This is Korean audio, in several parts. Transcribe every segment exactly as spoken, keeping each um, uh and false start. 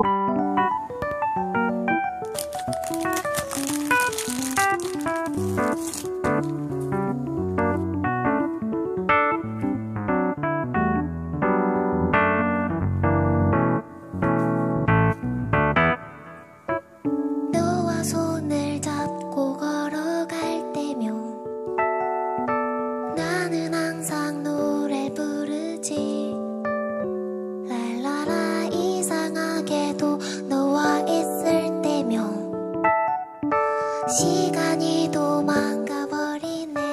시간이 도망가버리네.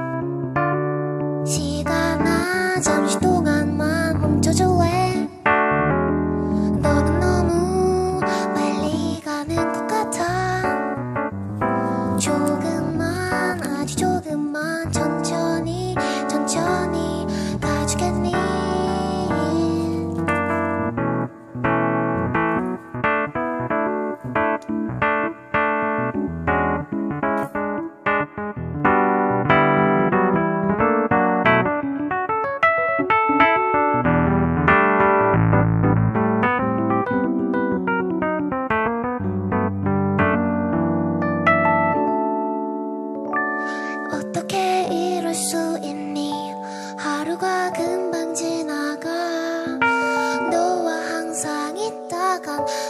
시간아 잠시 동안만 멈춰줄래? 너는 너무 빨리 가는 것 같아. 조금만 아주 조금만 천천히 천천히 가주겠니? 어떻게 이럴 수 있니? 하루가 금방 지나가. 너와 항상 있다간